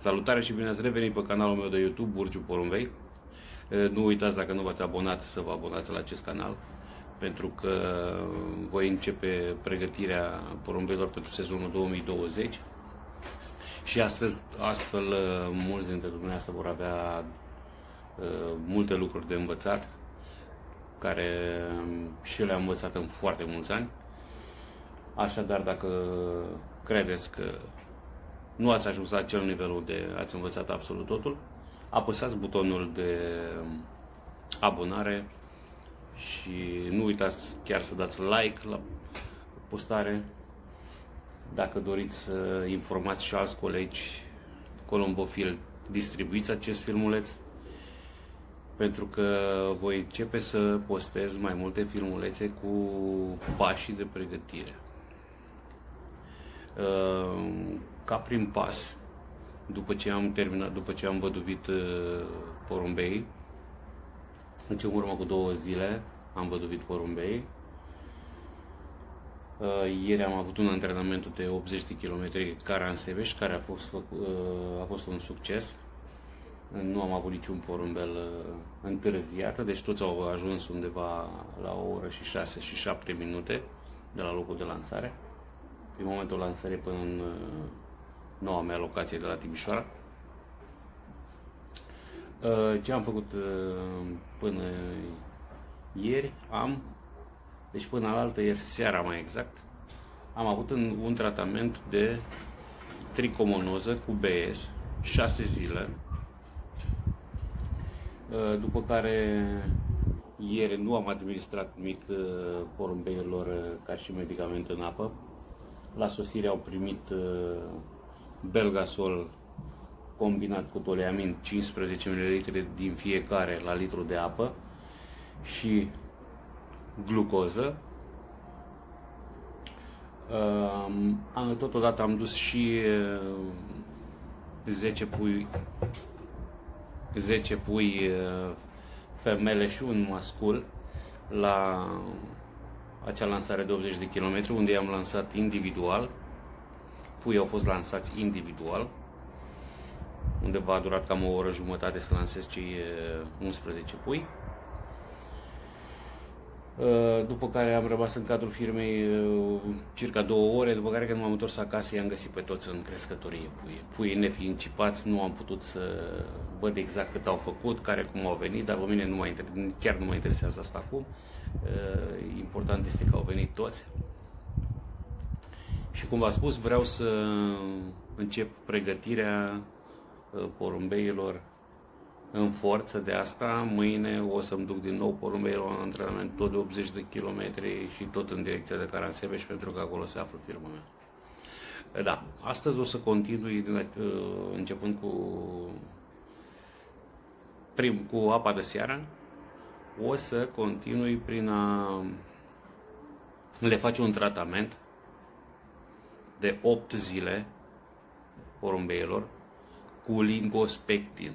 Salutare și bine ați revenit pe canalul meu de YouTube, Burciu Porumbei. Nu uitați, dacă nu v-ați abonat, să vă abonați la acest canal, pentru că voi începe pregătirea porumbeilor pentru sezonul 2020 și astfel mulți dintre dumneavoastră vor avea multe lucruri de învățat, care și le-am învățat în foarte mulți ani. Așadar, dacă credeți că nu ați ajuns la acel nivel unde ați învățat absolut totul, apăsați butonul de abonare și nu uitați chiar să dați like la postare. Dacă doriți să informați și alți colegi colombofili, distribuiți acest filmuleț, pentru că voi începe să postez mai multe filmulețe cu pașii de pregătire. Ca prim pas, după ce am văduvit porumbei, în urmă cu 2 zile am văduvit porumbei. Ieri am avut un antrenament de 80 de km Caransebeș, care a fost un succes. Nu am avut niciun porumbel întârziat, deci toți au ajuns undeva la o oră și 6 și 7 minute de la locul de lansare, din momentul lansării până în noua mea locație de la Timișoara. Ce am făcut până ieri? Deci până la altă ieri seara, mai exact, am avut un tratament de tricomonoză cu BS 6 zile, după care ieri nu am administrat nimic porumbeilor ca și medicament în apă. La sosire au primit Belgasol combinat cu toleamin, 15 ml din fiecare la litru de apă, și glucoză. Totodată am dus și 10 pui femele și un mascul la acea lansare de 80 de km, unde i-am lansat individual. Puii au fost lansați individual, undeva a durat cam o oră jumătate să lansez cei 11 pui. După care am rămas în cadrul firmei circa 2 ore, după care când m-am întors acasă i-am găsit pe toți în crescătorie puii nefiind cipați. Nu am putut să văd exact cât au făcut, cum au venit, dar pe mine chiar nu mă interesează asta acum. Important este că au venit toți. Și cum v-am spus, vreau să încep pregătirea porumbeilor în forță. De asta mâine o să-mi duc din nou porumbeilor în antrenament, tot de 80 de km și tot în direcția de Caransebeș, pentru că acolo se află firma mea. Da, astăzi o să continui începând cu apa de seară. O să continui prin a le face un tratament de 8 zile porumbeilor cu lingospectin.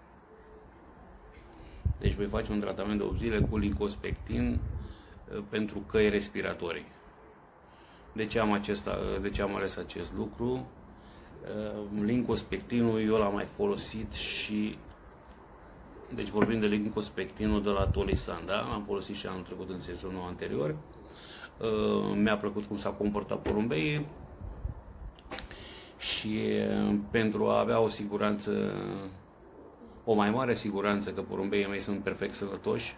Deci voi face un tratament de 8 zile cu lingospectin pentru căi respiratorii. De ce am ales acest lucru? Lingospectinul eu l-am mai folosit și... Deci vorbim de lingospectinul de la Tolisan, da? Am folosit și anul trecut în sezonul anterior. Mi-a plăcut cum s-a comportat porumbeii și pentru a avea o mai mare siguranță că porumbeii mei sunt perfect sănătoși,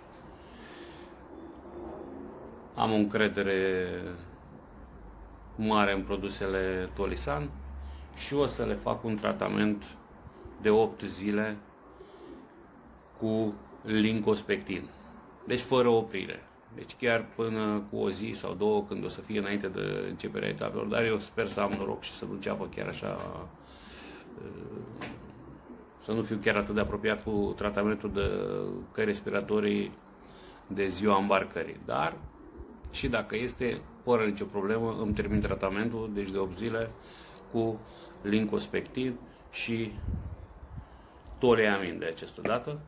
am o încredere mare în produsele Tolisan și o să le fac un tratament de 8 zile cu lingospectin. Deci fără oprire. Deci chiar până cu o zi sau 2, când o să fie înainte de începerea etapelor, dar eu sper să am noroc și să nu înceapă chiar așa, să nu fiu chiar atât de apropiat cu tratamentul de căi respiratorii de ziua îmbarcării. Dar și dacă este, fără nicio problemă, îmi termin tratamentul, deci de 8 zile, cu lingospectin și toleamin de această dată.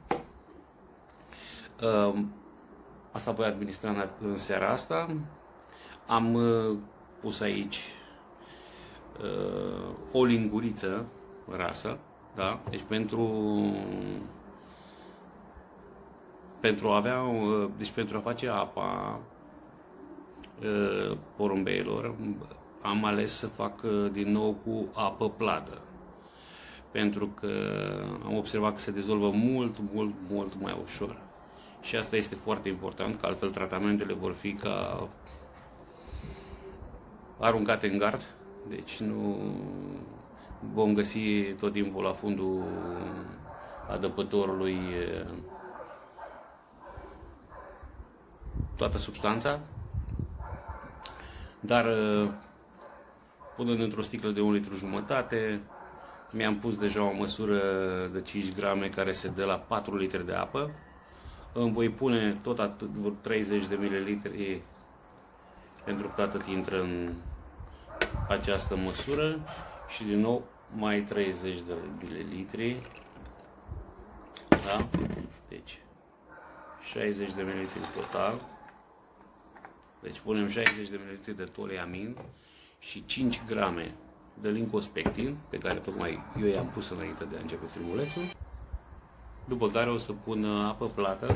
Asta voi administra în seara asta. Am pus aici o linguriță rasă, Da? Deci pentru a face apa porumbeilor, am ales să fac din nou cu apă plată. Pentru că am observat că se dizolvă mult mai ușor. Și asta este foarte important, că altfel tratamentele vor fi ca aruncate în gard. Deci nu vom găsi tot timpul la fundul adăpătorului toată substanța. Dar punând într-o sticlă de 1,5 litri, mi-am pus deja o măsură de 5 grame care se dă la 4 litri de apă. Îmi voi pune tot atât, 30 de mililitri, pentru că atât intră în această măsură, și din nou mai 30 de mililitri. Da? Deci 60 de mililitri total. Deci punem 60 de mililitri de toluamin și 5 grame de lincospectin, pe care tocmai eu i-am pus înainte de a începe filmulețul. După care o să pun apă plată.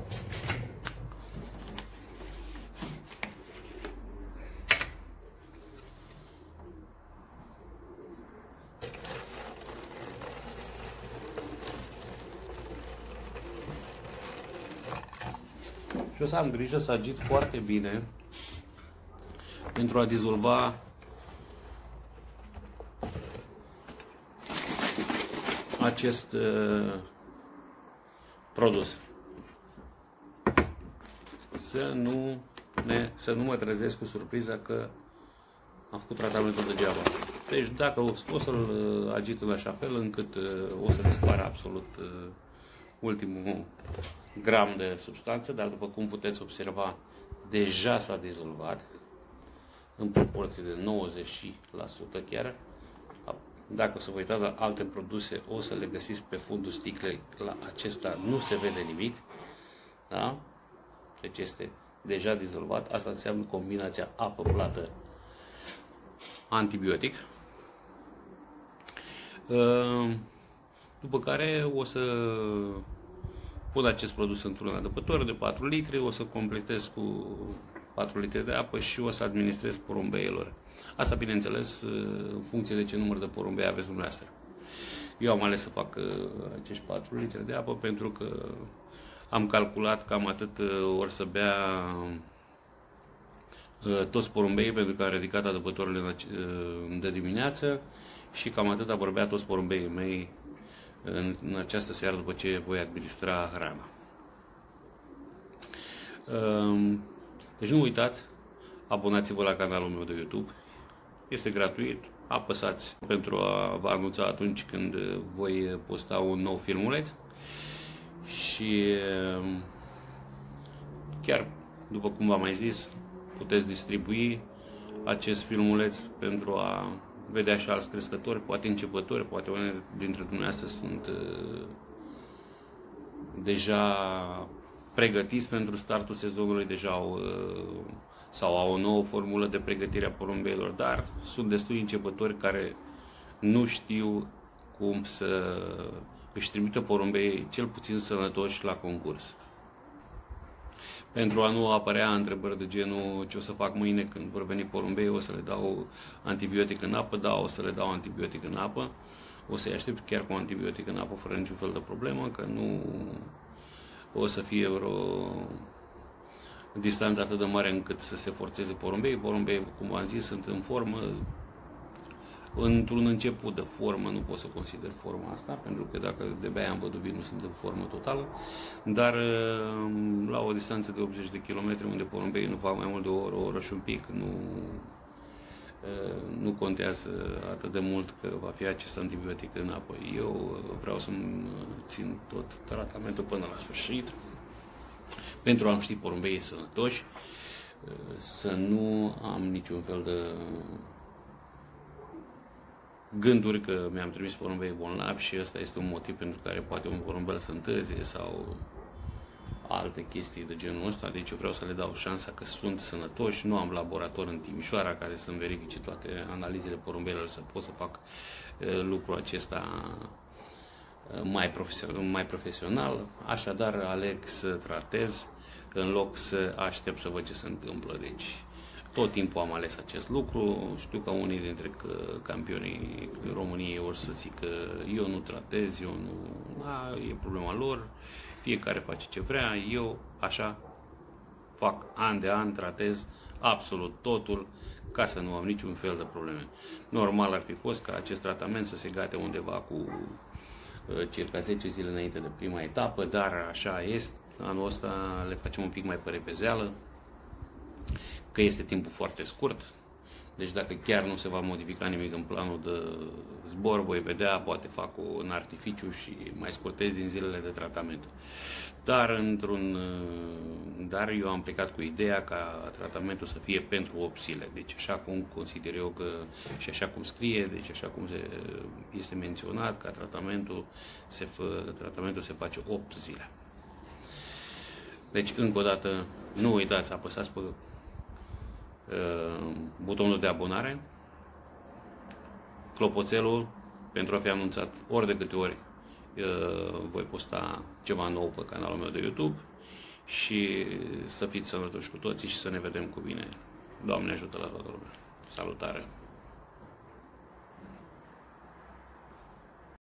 Și o să am grijă să agit foarte bine pentru a dizolva acest produs. Să nu mă trezesc cu surpriza că am făcut tratamentul degeaba. Deci dacă o să-l agit în așa fel încât o să dispară absolut ultimul gram de substanță, dar după cum puteți observa, deja s-a dizolvat în proporție de 90% chiar. Dacă o să vă uitați la alte produse, o să le găsiți pe fundul sticlei. La acesta nu se vede nimic. Da? Deci este deja dizolvat. Asta înseamnă combinația apă plată antibiotic. După care o să pun acest produs într-un adăpător de 4 litri, o să completez cu 4 litri de apă și o să administrez porumbeilor. Asta, bineînțeles, în funcție de ce număr de porumbei aveți dumneavoastră. Eu am ales să fac acești 4 litri de apă pentru că am calculat cam atât or să bea toți porumbeii, pentru că am ridicat adăpătorile de dimineață, și cam atât vor bea toți porumbeii mei în această seară după ce voi administra hrana. Deci nu uitați, abonați-vă la canalul meu de YouTube. Este gratuit, apăsați pentru a vă anunța atunci când voi posta un nou filmuleț și chiar după cum v-am mai zis, puteți distribui acest filmuleț pentru a vedea și alți crescători, poate începători, poate unii dintre dumneavoastră sunt deja pregătiți pentru startul sezonului, deja au o nouă formulă de pregătire a porumbeilor, dar sunt destui începători care nu știu cum să își trimită porumbei cel puțin sănătoși la concurs. Pentru a nu apărea întrebări de genul ce o să fac mâine când vor veni porumbei, o să le dau antibiotic în apă, da, o să le dau antibiotic în apă, o să-i aștept chiar cu antibiotic în apă fără niciun fel de problemă, că nu o să fie vreo distanță atât de mare încât să se forțeze porumbei. Porumbei, cum v-am zis, sunt în formă, într-un început de formă, nu pot să consider forma asta, pentru că dacă de-abia am văduvit, nu sunt în formă totală, dar la o distanță de 80 de km, unde porumbei nu fac mai mult de o oră și un pic, nu contează atât de mult că va fi acest antibiotic în apă. Eu vreau să-mi țin tot tratamentul până la sfârșit, pentru a-mi ști porumbeii sănătoși, să nu am niciun fel de gânduri că mi-am trimis porumbei bolnavi și ăsta este un motiv pentru care poate un porumbel să întârzie sau alte chestii de genul ăsta. Deci eu vreau să le dau șansa că sunt sănătoși. Nu am laborator în Timișoara care să-mi verifice toate analizele porumbeilor, să pot să fac lucrul acesta mai profesional, așadar aleg să tratez în loc să aștept să văd ce se întâmplă. Deci tot timpul am ales acest lucru. Știu că unii dintre campionii României or să zică eu nu tratez, eu nu, e problema lor, fiecare face ce vrea, eu așa fac an de an, tratez absolut totul ca să nu am niciun fel de probleme. Normal ar fi fost ca acest tratament să se gate undeva cu circa 10 zile înainte de prima etapă, dar așa este. Anul ăsta le facem un pic mai pe repezeală, că este timpul foarte scurt. Deci dacă chiar nu se va modifica nimic în planul de zbor, voi vedea, poate fac un artificiu și mai scurtez din zilele de tratament. Dar eu am plecat cu ideea ca tratamentul să fie pentru 8 zile. Deci așa cum consider eu că și așa cum scrie, deci așa cum este menționat, că tratamentul se face 8 zile. Deci încă o dată nu uitați, apăsați pe butonul de abonare, clopoțelul pentru a fi anunțat ori de câte ori voi posta ceva nou pe canalul meu de YouTube și să fiți sănătoși cu toții și să ne vedem cu bine. Doamne ajută la toată lumea. Salutare!